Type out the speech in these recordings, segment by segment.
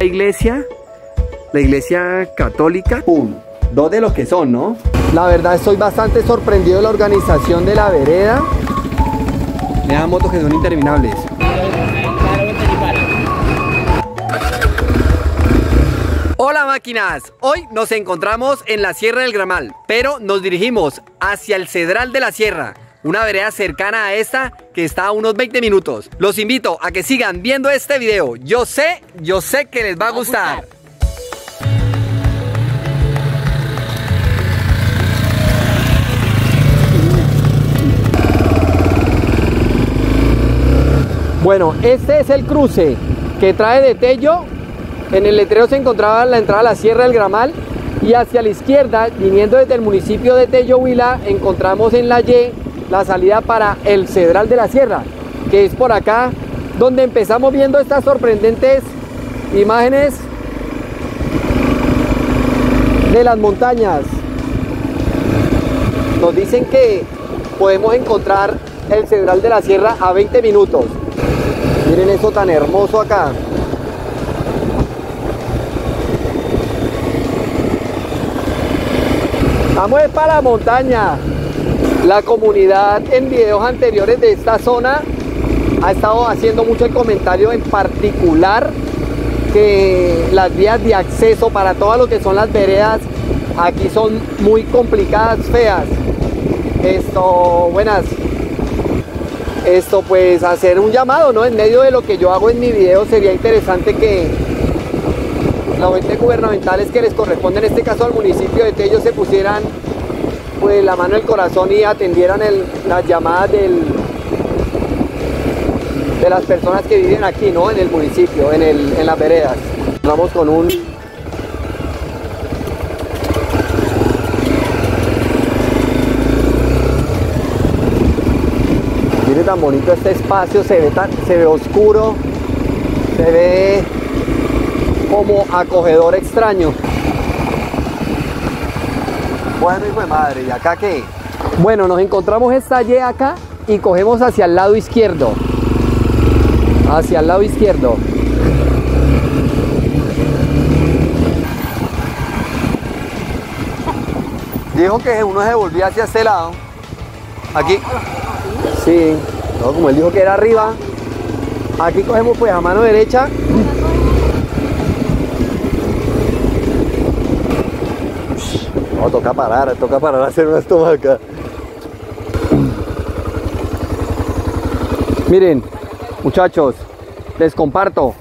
La iglesia católica. Dos de los que son, ¿no? La verdad estoy bastante sorprendido de la organización de la vereda. Me dan motos que son interminables. Hola máquinas, hoy nos encontramos en la Sierra del Gramal, pero nos dirigimos hacia el Cedral de la Sierra, una vereda cercana a esta que está a unos 20 minutos. Los invito a que sigan viendo este video, yo sé que les va a gustar. Bueno, este es el cruce que trae de Tello. En el letrero se encontraba la entrada a la Sierra del Gramal y hacia la izquierda, viniendo desde el municipio de Tello Huila, encontramos en la Y la salida para el Cedral de la Sierra, que es por acá donde empezamos viendo estas sorprendentes imágenes de las montañas. Nos dicen que podemos encontrar el Cedral de la Sierra a 20 minutos. Miren eso tan hermoso acá. Vamos para la montaña. La comunidad en videos anteriores de esta zona ha estado haciendo mucho el comentario, en particular que las vías de acceso para todo lo que son las veredas aquí son muy complicadas, feas. Pues hacer un llamado, ¿no? En medio de lo que yo hago en mi video, sería interesante que los entes gubernamentales que les corresponde, en este caso al municipio de Tello, se pusieran pues la mano en el corazón y atendieran las llamadas de las personas que viven aquí, ¿no? En el municipio, en las veredas. Vamos con un... Mire tan bonito este espacio, se ve oscuro, se ve como acogedor, extraño. Bueno, hijo de madre, ¿y acá qué? Bueno, nos encontramos esta Y acá y cogemos hacia el lado izquierdo. Hacia el lado izquierdo. Dijo que uno se volvía hacia este lado. Aquí. Sí, no, como él dijo que era arriba. Aquí cogemos pues a mano derecha. No, toca parar a hacer unas tomas acá. Miren, muchachos, les comparto.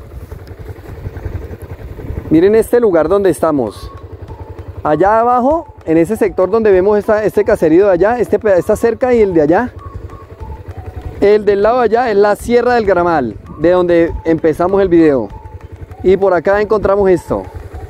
Miren este lugar donde estamos. Allá abajo, en ese sector donde vemos este caserío de allá, esta cerca y el de allá. El del lado de allá es la Sierra del Gramal, de donde empezamos el video. Y por acá encontramos esto.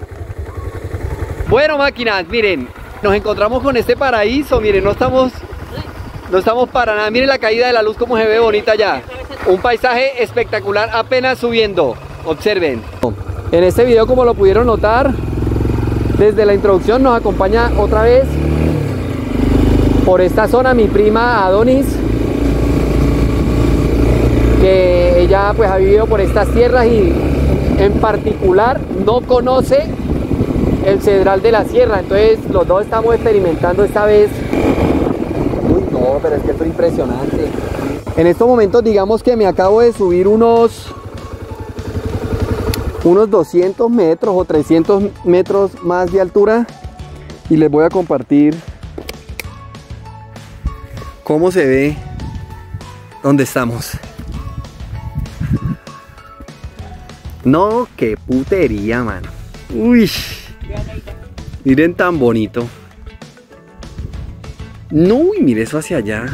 Bueno, máquinas, miren, nos encontramos con este paraíso. Miren, no estamos para nada. Miren la caída de la luz, como se ve bonita allá. Un paisaje espectacular apenas subiendo. Observen. En este video, como lo pudieron notar, desde la introducción nos acompaña otra vez por esta zona mi prima Adonis, que ella pues ha vivido por estas tierras y en particular no conoce el Cedral de la Sierra. Entonces los dos estamos experimentando esta vez. Uy, no, pero es que esto es impresionante. En estos momentos, digamos que me acabo de subir unos 200 metros o 300 metros más de altura y les voy a compartir cómo se ve donde estamos. No, qué putería, mano. Uy, miren tan bonito. No, y mire eso hacia allá.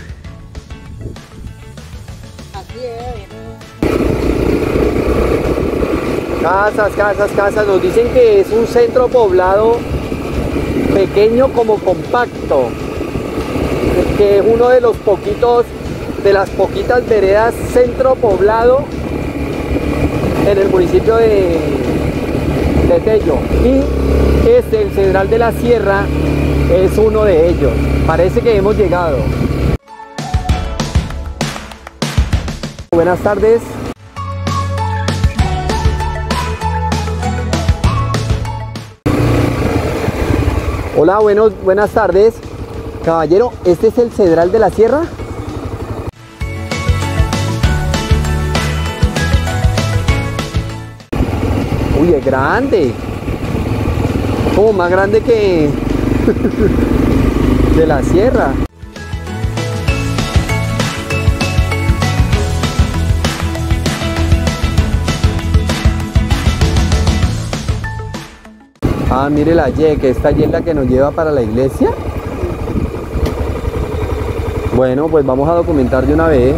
Casas. Nos dicen que es un centro poblado pequeño como compacto, que es uno de los de las poquitas veredas centro poblado en el municipio de Tello. Y el Cedral de la Sierra es uno de ellos. Parece que hemos llegado. Buenas tardes. Hola, buenas tardes. Caballero, ¿este es el Cedral de la Sierra? Uy, es grande. Como más grande que de la sierra. Ah, mire la Y, que esta Y es la que nos lleva para la iglesia. Bueno, pues vamos a documentar de una vez.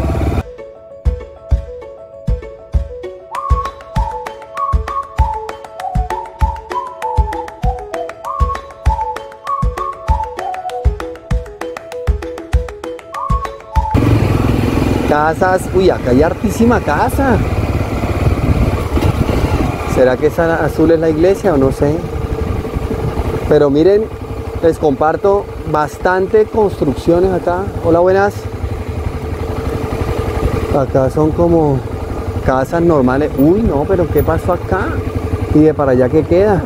Casas, uy, acá hay hartísima casa. ¿Será que esa azul es la iglesia o no sé? Pero miren, les comparto bastante construcciones acá. Hola, buenas. Acá son como casas normales. Uy, no, pero ¿qué pasó acá? ¿Y de para allá qué queda?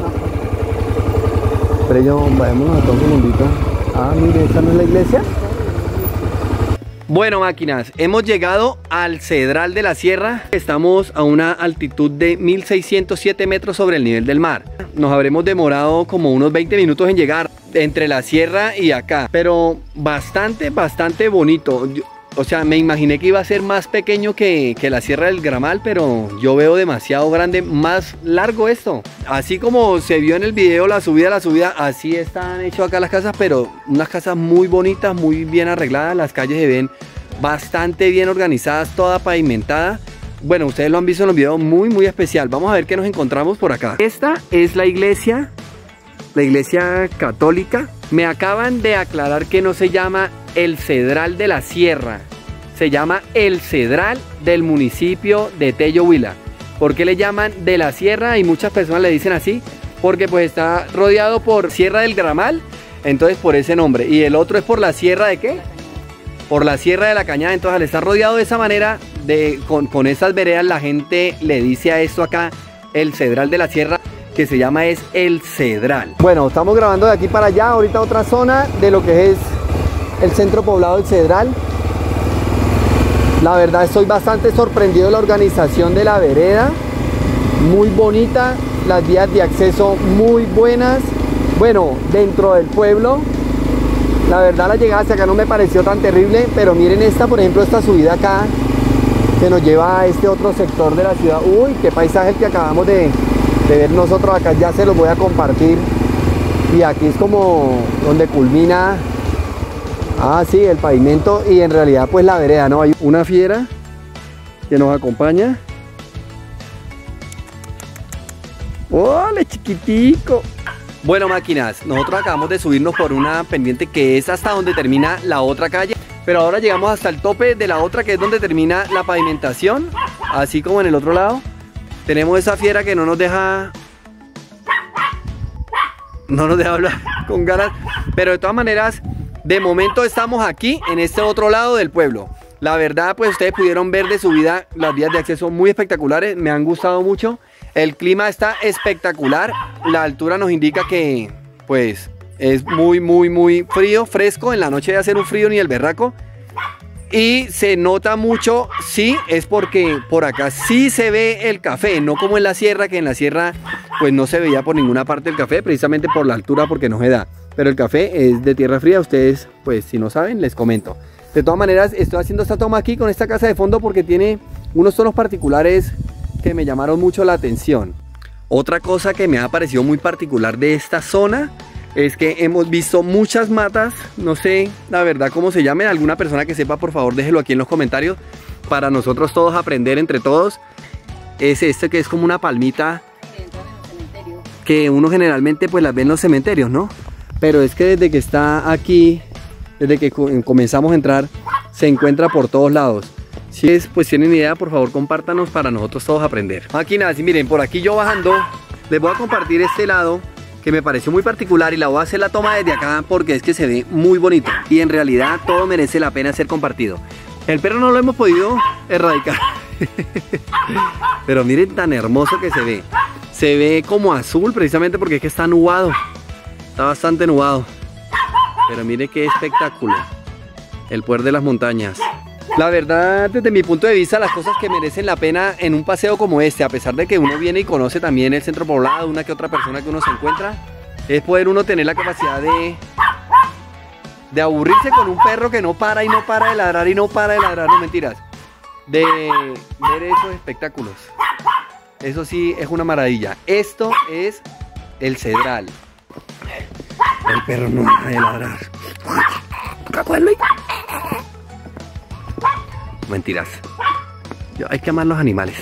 Pero yo, vayámonos a todo un segundito. Ah, mire, ¿esta no es la iglesia? Bueno, máquinas, hemos llegado al Cedral de la Sierra. Estamos a una altitud de 1607 metros sobre el nivel del mar. Nos habremos demorado como unos 20 minutos en llegar entre la sierra y acá, pero bastante bonito. O sea, me imaginé que iba a ser más pequeño que la Sierra del Gramal, pero yo veo demasiado grande, más largo esto. Así como se vio en el video la subida, así están hechas acá las casas, pero unas casas muy bonitas, muy bien arregladas. Las calles se ven bastante bien organizadas, toda pavimentada. Bueno, ustedes lo han visto en los videos, muy especial. Vamos a ver qué nos encontramos por acá. Esta es la iglesia católica. Me acaban de aclarar que no se llama el Cedral de la Sierra, se llama el Cedral del municipio de Tello Huila. ¿Por qué le llaman de la Sierra? Y muchas personas le dicen así, porque pues está rodeado por Sierra del Gramal, entonces por ese nombre. Y el otro es por la Sierra de ¿qué? Por la Sierra de la Cañada. Entonces al estar rodeado de esa manera, con esas veredas, la gente le dice a esto acá el Cedral de la Sierra, que se llama es el Cedral. Bueno, estamos grabando de aquí para allá, ahorita otra zona de lo que es el centro poblado del Cedral. La verdad estoy bastante sorprendido de la organización de la vereda, muy bonita, las vías de acceso muy buenas. Bueno, dentro del pueblo, la verdad la llegada hacia acá no me pareció tan terrible, pero miren esta, por ejemplo, esta subida acá que nos lleva a este otro sector de la ciudad. Uy, qué paisaje el que acabamos de ver nosotros acá, ya se los voy a compartir. Y aquí es como donde culmina, sí, el pavimento y en realidad pues la vereda, ¿no? Hay una fiera que nos acompaña. ¡Hola, chiquitico! Bueno, máquinas, nosotros acabamos de subirnos por una pendiente que es hasta donde termina la otra calle, pero ahora llegamos hasta el tope de la otra, que es donde termina la pavimentación, así como en el otro lado. Tenemos esa fiera que no nos deja hablar con ganas, pero de todas maneras, de momento estamos aquí en este otro lado del pueblo. La verdad, pues ustedes pudieron ver de subida las vías de acceso muy espectaculares, me han gustado mucho. El clima está espectacular, la altura nos indica que pues es muy frío, fresco. En la noche de hacer un frío ni el berraco. Y se nota mucho, sí, es porque por acá sí se ve el café, no como en la sierra, que en la sierra pues no se veía por ninguna parte el café, precisamente por la altura, porque no se da. Pero el café es de tierra fría, ustedes pues si no saben les comento. De todas maneras estoy haciendo esta toma aquí con esta casa de fondo porque tiene unos tonos particulares que me llamaron mucho la atención. Otra cosa que me ha parecido muy particular de esta zona es que hemos visto muchas matas, no sé la verdad cómo se llamen, alguna persona que sepa por favor déjelo aquí en los comentarios para nosotros todos aprender entre todos. Es este que es como una palmita que uno generalmente pues las ve en los cementerios, ¿no? Pero es que desde que está aquí, desde que comenzamos a entrar, se encuentra por todos lados. Si es, pues tienen idea, por favor compártanos para nosotros todos aprender. Máquinas, y miren, por aquí yo bajando, les voy a compartir este lado que me pareció muy particular y la voy a hacer la toma desde acá porque es que se ve muy bonito y en realidad todo merece la pena ser compartido. El perro no lo hemos podido erradicar pero miren tan hermoso que se ve como azul precisamente porque es que está nubado. Está bastante nublado. Pero mire qué espectáculo. El poder de las montañas. La verdad, desde mi punto de vista, las cosas que merecen la pena en un paseo como este, a pesar de que uno viene y conoce también el centro poblado, una que otra persona que uno se encuentra, es poder uno tener la capacidad de aburrirse con un perro que no para y no para de ladrar y no para de ladrar, no mentiras. De ver esos espectáculos. Eso sí es una maravilla. Esto es el Cedral. El perro no para de ladrar. Mentiras. Hay que amar los animales.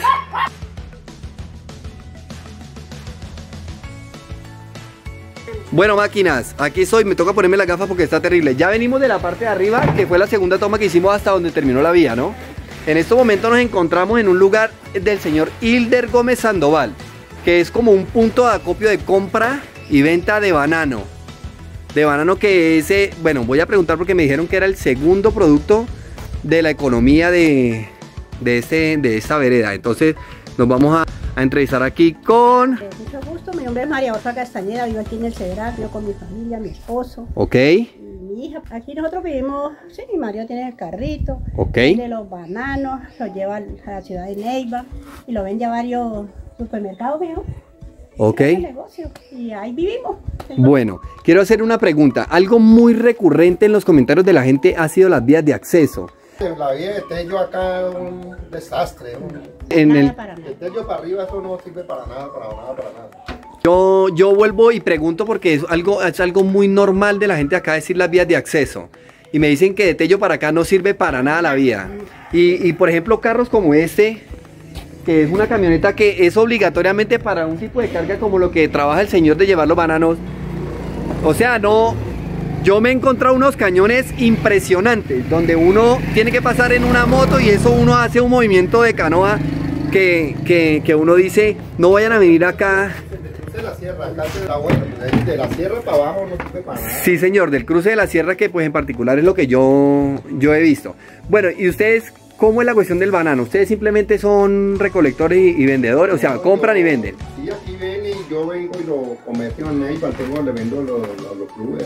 Bueno, máquinas, aquí estoy, me toca ponerme las gafas porque está terrible. Ya venimos de la parte de arriba, que fue la segunda toma que hicimos hasta donde terminó la vía, ¿no? En estos momentos nos encontramos en un lugar del señor Hilder Gómez Sandoval, que es como un punto de acopio de compra y venta de banano. De banano que ese, bueno, voy a preguntar porque me dijeron que era el segundo producto de la economía de esta vereda. Entonces nos vamos a entrevistar aquí con... Mucho gusto, mi nombre es María Rosa Castañeda, vivo aquí en el Cedral, vivo con mi familia, mi esposo. Ok. Y mi hija. Aquí nosotros vivimos, sí, mi marido tiene el carrito. Ok. De los bananos, los lleva a la ciudad de Neiva y lo vende a varios supermercados, mijo. Ok. Negocio, y ahí vivimos. Bueno, quiero hacer una pregunta. Algo muy recurrente en los comentarios de la gente ha sido las vías de acceso. La vía de Tello acá es un desastre. En el... De Tello para arriba eso no sirve para nada, para nada. Yo vuelvo y pregunto porque es algo muy normal de la gente acá decir las vías de acceso. Y me dicen que de Tello para acá no sirve para nada la vía. Y por ejemplo carros como este, que es una camioneta que es obligatoriamente para un tipo de carga como lo que trabaja el señor de llevar los bananos. O sea, no... Yo me he encontrado unos cañones impresionantes, donde uno tiene que pasar en una moto y eso uno hace un movimiento de canoa que uno dice, no vayan a venir acá. De la sierra, acá de la sierra para abajo no sirve para nada. Sí señor, del cruce de la sierra que pues en particular es lo que yo he visto. Bueno, ¿y ustedes cómo es la cuestión del banano? ¿Ustedes simplemente son recolectores y vendedores? O sea, compran y venden. Sí, aquí ven y yo vengo y lo comercio en Neiva, le vendo los clubes,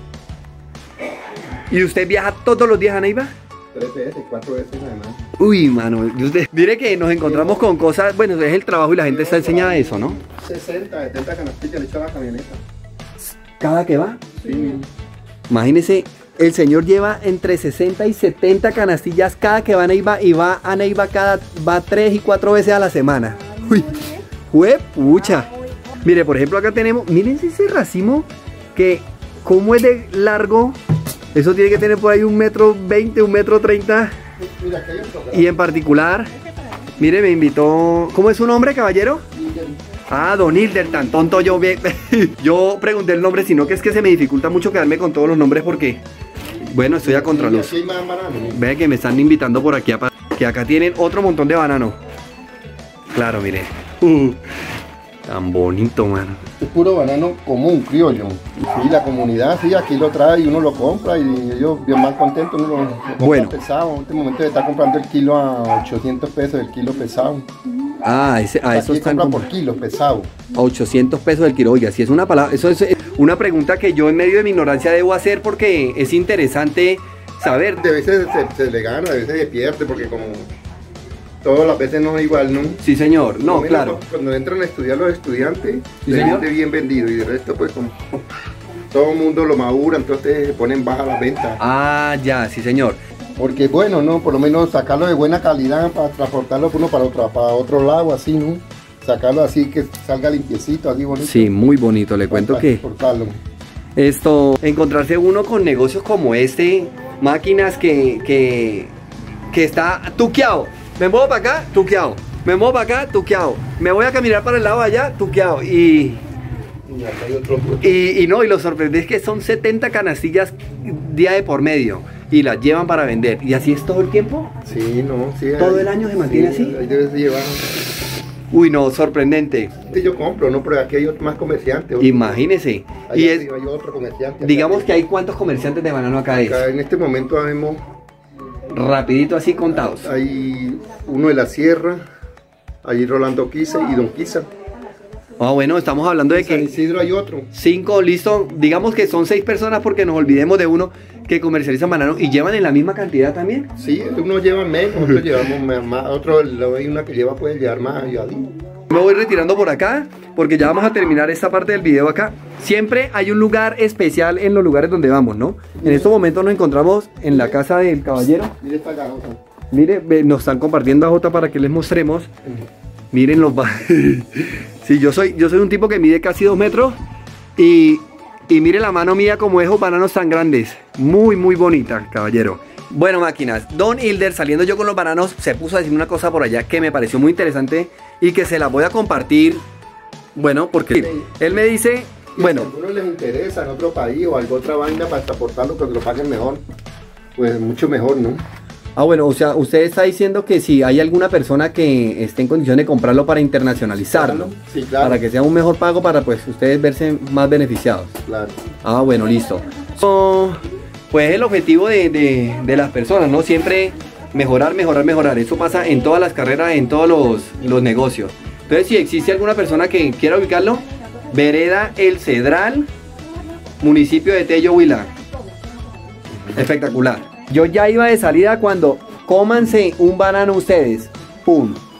¿Y usted viaja todos los días a Neiva? 3 veces, 4 veces además. Uy, mano, mire que nos encontramos con cosas, bueno, es el trabajo y la gente está enseñada a eso, ¿no? 60, 70 canastillas le echo a la camioneta. ¿Cada que va? Sí. Imagínese, el señor lleva entre 60 y 70 canastillas cada que va a Neiva y va a Neiva va 3 y 4 veces a la semana. Uy, pucha. Mire, por ejemplo, acá tenemos, mírense ese racimo que como es de largo, eso tiene que tener por ahí 1,20 metros, 1,30 metros. Mira, aquí hay otro. Y en particular, mire, me invitó, ¿cómo es su nombre, caballero? Ah, don Hilder, tan tonto yo. Yo pregunté el nombre, sino que es que se me dificulta mucho quedarme con todos los nombres porque, bueno, estoy a contraluz. Ve que me están invitando por aquí, que acá tienen otro montón de banano. Claro, mire. Tan bonito, mano. Es puro banano común, criollo. Sí, la comunidad, sí, aquí lo trae y uno lo compra y ellos bien más contentos, uno lo compra bueno. Pesado. En este momento está comprando el kilo a 800 pesos, el kilo pesado. Ah, eso están compra por kilo pesado. A 800 pesos el kilo. Oiga, si es una palabra, eso es una pregunta que yo en medio de mi ignorancia debo hacer porque es interesante saber. De veces se le gana, de veces se pierde, porque como todas las veces no es igual, ¿no? Sí, señor, no, claro. Cuando entran a estudiar los estudiantes, ¿Sí, se señor? vende bien vendido y de resto pues como todo el mundo lo madura, entonces se ponen bajas las ventas. Ah, ya, sí, señor. Porque bueno, ¿no? Por lo menos sacarlo de buena calidad para transportarlo uno para otro lado, así, ¿no? Sacarlo así que salga limpiecito, así bonito. Sí, muy bonito, le cuento que encontrarse uno con negocios como este, máquinas que está tuqueado. Me muevo para acá, tuqueado. Me muevo para acá, tuqueado. Me voy a caminar para el lado de allá, tuqueado. Y lo sorprendente es que son 70 canastillas día de por medio y las llevan para vender. ¿Y así es todo el tiempo? Sí, no, sí. ¿Todo el año se mantiene así? Ahí debes llevar. Uy, no, sorprendente. Yo compro, ¿no? Pero aquí hay más comerciantes. Imagínese. Y hay otro comerciante. Digamos que hay cuántos comerciantes de banano acá es. En este momento vemos rapidito así contados. Hay uno de la sierra, allí Rolando Quisa y Don Quisa. Ah, bueno, estamos hablando de En San que Isidro hay otro. 5, listo, digamos que son 6 personas porque nos olvidemos de uno que comercializan bananos y llevan en la misma cantidad también. Sí, unos llevan menos, otros llevamos más, otros hay una que lleva puede llevar más y así. Me voy retirando por acá porque ya vamos a terminar esta parte del video acá. Siempre hay un lugar especial en los lugares donde vamos, ¿no? En estos momentos nos encontramos en la casa del caballero. Mire esta garota. Mire, nos están compartiendo a Jota para que les mostremos. Miren los sí, yo soy un tipo que mide casi 2 metros y mire la mano mía como esos bananos tan grandes. Muy, muy bonita, caballero. Bueno, máquinas, Don Hilder, saliendo yo con los bananos, se puso a decir una cosa por allá que me pareció muy interesante y que se la voy a compartir. Bueno, porque él me dice, bueno, Si a algunos les interesa en otro país o alguna otra vaina para exportarlo, que lo paguen mejor, pues mucho mejor, ¿no? ah, bueno, o sea, usted está diciendo que si hay alguna persona que esté en condición de comprarlo para internacionalizarlo, Sí, claro. para que sea un mejor pago para pues ustedes verse más beneficiados. Claro. Ah, bueno, listo. Pues el objetivo de las personas, ¿no? Siempre mejorar, mejorar, mejorar. Eso pasa en todas las carreras, en todos los negocios. Entonces, si existe alguna persona que quiera ubicarlo, Vereda El Cedral, municipio de Tello, Huila. Espectacular. Yo ya iba de salida cuando cómanse un banano ustedes. ¡Pum!